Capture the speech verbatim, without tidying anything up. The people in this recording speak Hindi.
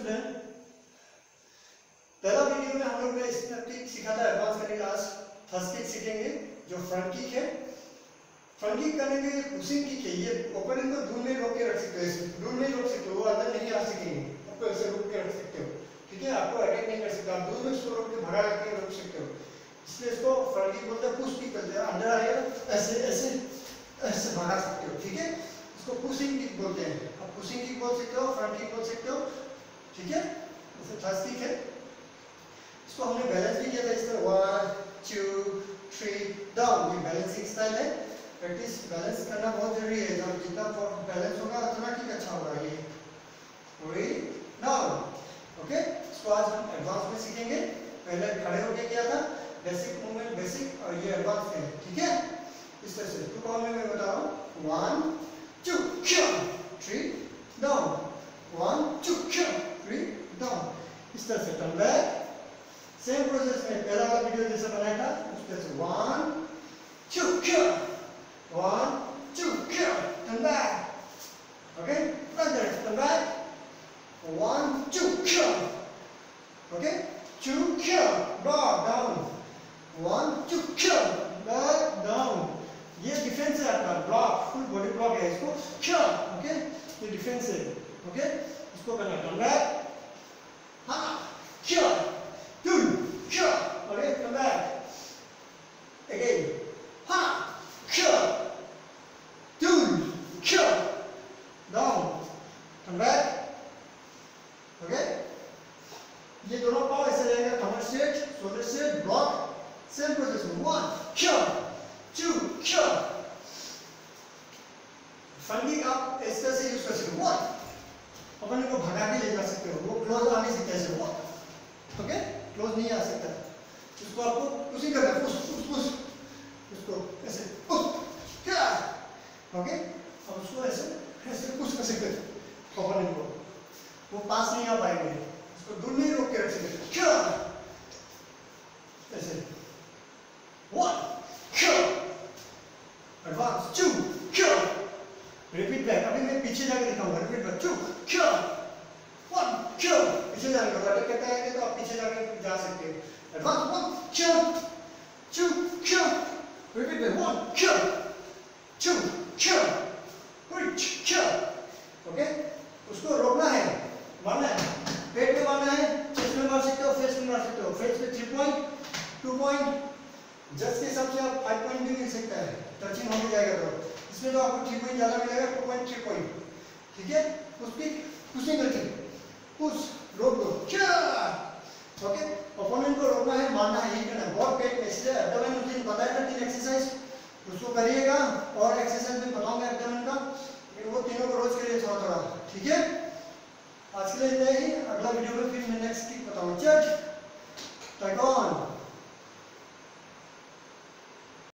स्टूडेंट, पहला वीडियो में हम लोग ने स्टेप किक सीखा था, एडवांस करने का। आज फर्स्ट किक सीखेंगे जो फ्रंट किक है। फ्रंट किक करने के लिए पुशिंग किक है, ये ओपनिंग को दूर में रोक के रख सकते हो, दूर में रोक सकते हो, वो अंदर नहीं आ सकेंगे, आपको ऐसे रोक के रख सकते हो, ठीक है। आपको अटैक नहीं कर सकते, आप दूर में इसको रोक के भगा के रोक सकते हो, इसलिए इसको फ्रंट किक बोलते हैं। पुश किक करते हैं, अंदर आएगा ऐसे ऐसे ऐसे भगा सकते हो, ठीक है। इसको पुशिंग किक बोलते हैं। आप पुशिंग किक बोल सकते हो, फ्रंट किक बोल सकते हो, ठीक है। जैसे फर्स्ट किक है, इसको हमने बैलेंस भी किया था इस तरह, वन टू थ्री डाउन, ये बैलेंसिंग स्टाइल है। प्रैक्टिस बैलेंस करना बहुत जरूरी है, जब जितना बैलेंस होगा उतना किक अच्छा होगा। ये थ्री डाउन, ओके। इसको आज हम एडवांस में सीखेंगे। पहले खड़े होके किया था, बेसिक मूवमेंट बेसिक, और ये एडवांस है, ठीक है। इस तरह से टू काउंट में मैं बता रहा हूँ, one two three down, one two three down, इस तरह से टर्न बैक। सेम प्रोसेस में पहला वाला वीडियो जैसे बनाया था उस तरह से, one two one two turn back, okay. Turn back, one two okay, two back down, one two back down. ये डिफेंस है आपका, ब्लॉक, फुल बॉडी ब्लॉक है इसको, ओके। ये डिफेंस है, ओके। इसको करना टर्न बैक, हाँ, two, okay, turn back again, हाँ, two, down, turn back, okay. ये दोनों पाँव ऐसे रहेगा, कमर straight, shoulder straight, block. Same process में, वन टू फ्रंट किक आप इस तरह से यूज कर सकते हो, वन अपन को भगा के ले जा सकते हो, वो क्लोज आ नहीं सकता ऐसे, वन, ओके, क्लोज नहीं आ सकता। इसको आपको पुशिंग करना है, पुश पुश पुश, इसको ऐसे पुश, क्या, ओके। अब उसको ऐसे ऐसे पुश कर सकते हो ओपनिंग को, वो पास नहीं आ पाएंगे, इसको दूर में रोक के रख सकते हो, क्या, ऐसे, one, advance, two, repeat back. अभी मैं पीछे जाके दिखाऊंगा, रिपीट बैक, टू, वन, पीछे जाने का अटैक करता है तो आप पीछे जाके जा सकते हो। Advance, one, two, repeat back, one, two, okay. उसको रोकना है, मारना है, पेट में मारना है, चेस्ट में मार सकते हो, फेस में मार सकते हो। फेस में थ्री पॉइंट, टू पॉइंट, जज के हिसाब से आप फाइव पॉइंट भी मिल सकता है, टचिंग हो जाएगा तो इसमें तो आपको थ्री पॉइंट ज्यादा मिलेगा, टू पॉइंट थ्री पॉइंट, ठीक है। उसकी पुशिंग करके पुश, रोक दो, ओके। ओपोनेंट को रोकना है, मारना है, यही करना है, बहुत पेट में। इसलिए एब्डोमेन उस दिन बताया था तीन एक्सरसाइज, उसको करिएगा, और एक्सरसाइज में बताऊंगा एब्डोमेन का, वो तीनों को रोज करिए थोड़ा थोड़ा, ठीक है। आज के लिए इतना ही, अगला वीडियो में फिर मैं नेक्स्ट किक बताऊंगा। चल,